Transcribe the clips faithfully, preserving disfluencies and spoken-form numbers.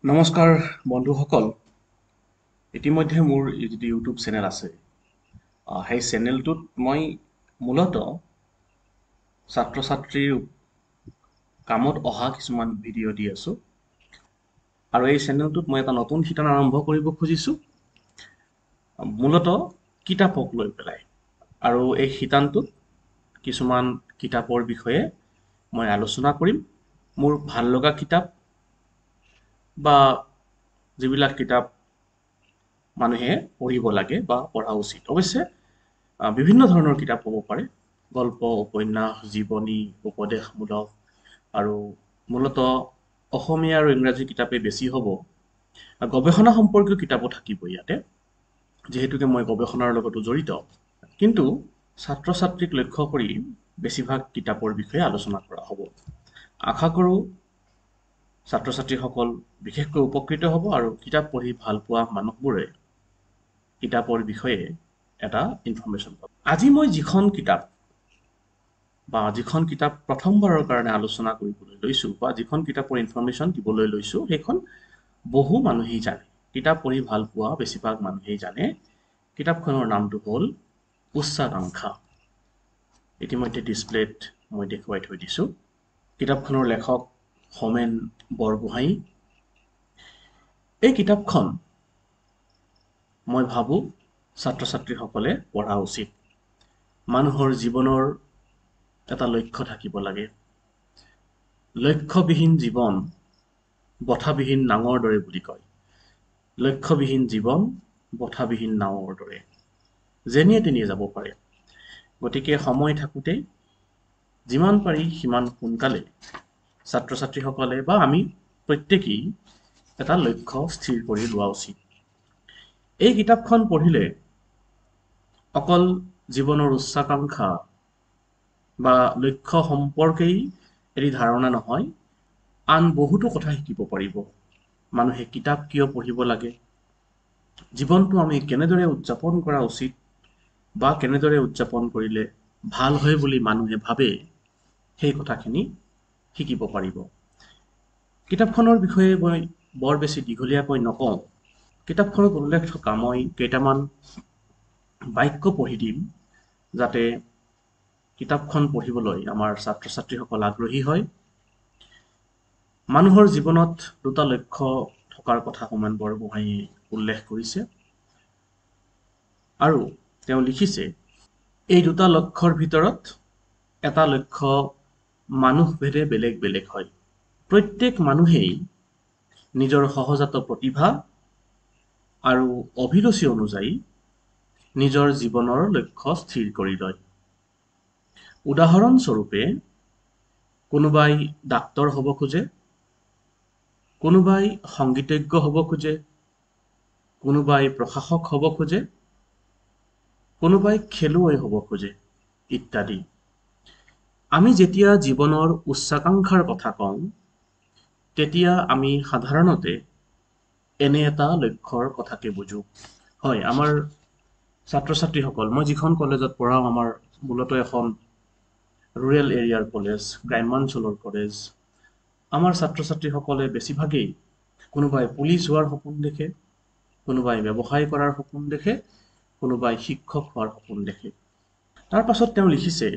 নমস্কাৰ বন্ধুসকল ইতিমধ্যে মোৰ যিটো ইউটিউব চেনেল আছে সেই চেনেলটোত মই মূলত ছাত্ৰ ছাত্ৰীৰ কামত অহা কিছুমান ভিডিঅ' দি আছো আৰু এই চেনেলটোত মই এটা নতুন শিতান আৰম্ভ কৰিব খুজিছো মূলত কিতাপক লৈ পেলাই আৰু এই শিতানটোত কিছুমান কিতাপৰ বিষয়ে মই আলোচনা কৰিম মোৰ ভাল লগা কিতাপ বা যিবিলাক কিতাপ মানুহে পঢ়িব লাগে বা পঢ়া উচিত অৱশ্যে বিভিন্ন ধৰণৰ কিতাপ হ'ব পাৰে গল্প উপন্যাস জীৱনী উপদেশমূলক আৰু মূলত অসমীয়া আৰু ইংৰাজী কিতাপে বেছি হ'ব গৱেষণা সম্পৰ্কীয় কিতাপো থাকিব ইয়াতে যেহেতুকে মই গৱেষণাৰ লগতো জড়িত কিন্তু ছাত্ৰ ছাত্ৰীক লক্ষ্য কৰি বেছিভাগ কিতাপৰ বিষয়ে আলোচনা কৰা হ'ব আশা কৰোঁ ছাত্ৰ ছাত্ৰীসকল বিশেষকৈ উপকৃত হ'ব আৰু কিতাপ পঢ়ি ভাল পোৱা মানুহবোৰে কিতাপৰ বিষয়ে এটা ইনফৰমেশ্যন পাব আজি মই যিখন কিতাপ বা যিখন কিতাপ প্ৰথমবাৰৰ কাৰণে আলোচনা কৰিবলৈ লৈছোঁ বা যিখন কিতাপৰ ইনফৰমেশ্যন দিবলৈ লৈছোঁ সেইখন বহু মানুহেই জানে কিতাপ পঢ়ি ভাল পোৱা বেছিভাগ মানুহেই জানে কিতাপখনৰ নামটো হ'ল উচ্চাকাংক্ষা ইতিমধ্যে ডিছপ্লেত মই দেখুৱাই থৈ দিছোঁ কিতাপখনৰ লেখক হোমেন বৰগোহাঁই এই কিতাপখন মই ভাবোঁ ছাত্ৰ ছাত্ৰীসকলে পঢ়া উচিত মানুহৰ জীৱনৰ এটা লক্ষ্য থাকিব লাগে লক্ষ্যবিহীন জীৱন বঠাবিহীন নাঙৰ দৰে বুলি কয় লক্ষ্যবিহীন জীৱন বঠাবিহীন নাঙৰ দৰে যেনিয়ে তেনিয়ে যাব পাৰে গতিকে সময় থাকোঁতে যিমান পাৰি সিমান সোনকালে ছাত্ৰ ছাত্ৰীসকলে বা আমি প্ৰত্যেকেই এটা লক্ষ্য স্থিৰ কৰি লোৱা উচিত এই কিতাপখন পঢ়িলে অকল জীৱনৰ উচ্চাকাংক্ষা বা লক্ষ্য সম্পৰ্কেই এটি ধাৰণা নহয় আন বহুতো কথা শিকিব পাৰিব মানুহে কিতাপ কিয় পঢ়িব লাগে জীৱনটো আমি কেনেদৰে উদযাপন কৰা উচিত বা কেনেদৰে উদযাপন কৰিলে ভাল হয় বুলি মানুহে ভাবে সেই কথাখিনি শিকিব পাৰিব কিতাপখনৰ বিষয়ে মই বৰ বেছি দীঘলীয়াকৈ নকওঁ কিতাপখনত উল্লেখ থকা মই কেইটামান বাক্য পঢ়ি দিম যাতে কিতাপখন পঢ়িবলৈ আমাৰ ছাত্ৰ ছাত্ৰীসকল আগ্ৰহী হয় মানুহৰ জীৱনত দুটা লক্ষ্য থকাৰ কথা হোমেন বৰগোহাঁইয়ে উল্লেখ কৰিছে আৰু তেওঁ লিখিছে এই দুটা লক্ষ্যৰ ভিতৰত এটা লক্ষ্য মানুহভেদে বেলেগ বেলেগ হয় প্ৰত্যেক মানুহেই নিজৰ সহজাত প্ৰতিভা আৰু অভিৰুচি অনুযায়ী নিজৰ জীৱনৰ লক্ষ্য স্থিৰ কৰি লয় উদাহৰণস্বৰূপে কোনোবাই ডাক্তৰ হ'ব খোজে কোনোবাই সংগীতজ্ঞ হ'ব খোজে কোনোবাই প্ৰশাসক হ'ব খোজে কোনোবাই খেলুৱৈ হ'ব খোজে ইত্যাদি আমি যেতিয়া জীৱনৰ উচ্চাকাংক্ষাৰ কথা কওঁ তেতিয়া আমি সাধাৰণতে এনে এটা লক্ষ্যৰ কথাকে বুজো হয় আমাৰ ছাত্ৰ ছাত্ৰীসকল মই যিখন কলেজত পঢ়াওঁ আমাৰ মূলত এখন ৰুৰেল এৰিয়াৰ কলেজ গ্ৰাম্যাঞ্চলৰ কলেজ আমাৰ ছাত্ৰ ছাত্ৰীসকলে বেছিভাগেই কোনোবাই পুলিচ হোৱাৰ সপোন দেখে কোনোবাই ব্যৱসায় কৰাৰ সপোন দেখে কোনোবাই শিক্ষক হোৱাৰ সপোন দেখে তাৰ পাছত তেওঁ লিখিছে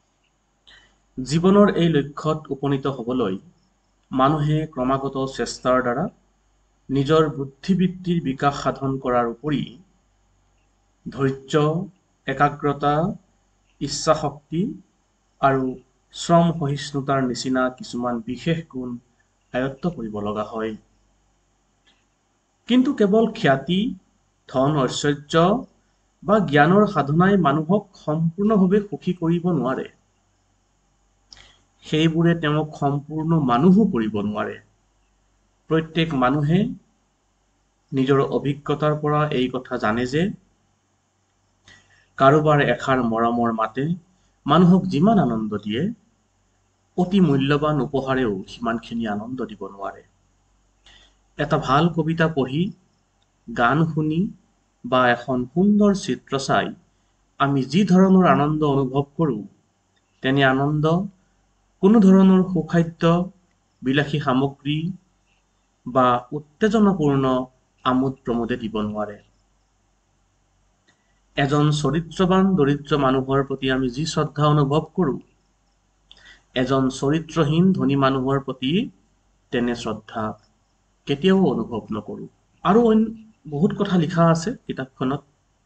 জীৱনৰ এই লক্ষ্যত উপনীত হ'বলৈ মানুহে ক্ৰমাগত চেষ্টাৰ দ্বাৰা নিজৰ বুদ্ধিবৃত্তিৰ বিকাশ সাধন কৰাৰ উপৰি ধৈৰ্য একাগ্ৰতা ইচ্ছাশক্তি আৰু শ্ৰম সহিষ্ণুতাৰ নিচিনা কিছুমান বিশেষ গুণ আয়ত্ত কৰিব লগা হয় কিন্তু কেৱল খ্যাতি ধন ঐশ্বৰ্য বা জ্ঞানৰ সাধনাই মানুহক সম্পূৰ্ণভাৱে সুখী কৰিব নোৱাৰে সেইবোৰে তেওঁক সম্পূৰ্ণ মানুহো কৰিব নোৱাৰে প্ৰত্যেক মানুহে নিজৰ অভিজ্ঞতাৰ পৰা এই কথা জানে যে কাৰোবাৰ এষাৰ মৰমৰ মাতে মানুহক যিমান আনন্দ দিয়ে অতি মূল্যৱান উপহাৰেও সিমানখিনি আনন্দ দিব নোৱাৰে এটা ভাল কবিতা পঢ়ি গান শুনি বা এখন সুন্দৰ চিত্ৰ চাই আমি যি ধৰণৰ আনন্দ অনুভৱ কৰোঁ তেনে আনন্দ কোনো ধৰণৰ সুখাদ্য বিলাসী সামগ্ৰী বা উত্তেজনাপূৰ্ণ আমোদ প্ৰমোদে দিব নোৱাৰে। এজন চৰিত্ৰবান দৰিদ্ৰ মানুহৰ প্ৰতি আমি যি শ্ৰদ্ধা অনুভৱ কৰোঁ, এজন চৰিত্ৰহীন ধনী মানুহৰ প্ৰতি তেনে শ্ৰদ্ধা কেতিয়াও অনুভৱ নকৰোঁ। আৰু অইন বহুত কথা লিখা আছে কিতাপখনত,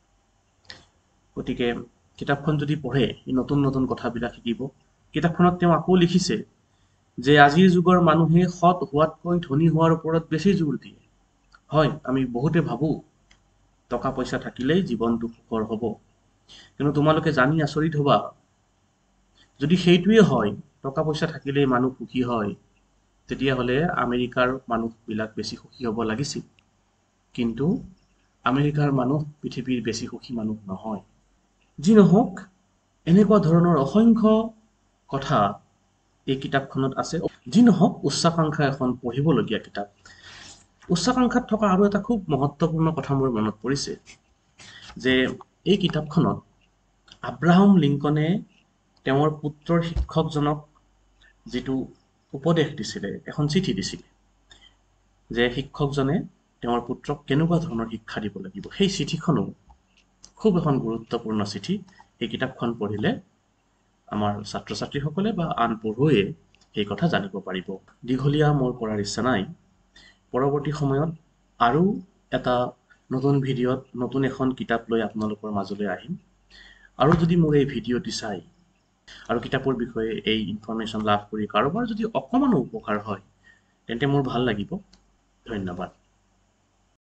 গতিকে কিতাপখন যদি পঢ়ে নতুন নতুন কথাবিলাক শিকিব। কিতাপখনত তেওঁ আকৌ লিখিছে যে আজিৰ যুগৰ মানুহে সৎ হোৱাতকৈ ধনী হোৱাৰ ওপৰত বেছি জোৰ দিয়ে। হয়, আমি বহুতে ভাবোঁ টকা পইচা থাকিলেই জীৱনটো সুখৰ হ'ব, কিন্তু তোমালোকে জানি আচৰিত হ'বা, যদি সেইটোৱে হয়, টকা পইচা থাকিলেই মানুহ সুখী হয়, তেতিয়াহ'লে আমেৰিকাৰ মানুহবিলাক বেছি সুখী হ'ব লাগিছিল। কিন্তু আমেৰিকাৰ মানুহ পৃথিৱীৰ বেছি সুখী মানুহ নহয়। যি নহওক, এনেকুৱা ধৰণৰ অসংখ্য কথা এই কিতাপখনত আছে। যি নহওক, উচ্চাকাংক্ষা এখন পঢ়িবলগীয়া কিতাপ। উচ্চাকাংক্ষাত থকা আৰু এটা খুব মহত্বপূৰ্ণ কথা মোৰ মনত পৰিছে যে এই কিতাপখনত আব্ৰাহাম লিংকনে তেওঁৰ পুত্ৰৰ শিক্ষকজনক যিটো উপদেশ দিছিলে, এখন চিঠি দিছিলে যে শিক্ষকজনে তেওঁৰ পুত্ৰক কেনেকুৱা ধৰণৰ শিক্ষা দিব লাগিব। সেই চিঠিখনো খুব এখন গুৰুত্বপূৰ্ণ চিঠি। এই কিতাপখন পঢ়িলে আমাৰ ছাত্ৰ ছাত্ৰীসকলে বা আন পঢ়ুৱৈয়ে সেই কথা জানিব পাৰিব। দীঘলীয়া মোৰ কৰাৰ ইচ্ছা নাই। পৰৱৰ্তী সময়ত আৰু এটা নতুন ভিডিঅ'ত নতুন এখন কিতাপ লৈ আপোনালোকৰ মাজলৈ আহিম। আৰু যদি মোৰ এই ভিডিঅ'টি চাই আৰু কিতাপৰ বিষয়ে এই ইনফৰমেশ্যন লাভ কৰি কাৰোবাৰ যদি অকণমানো উপকাৰ হয়, তেন্তে মোৰ ভাল লাগিব। ধন্যবাদ।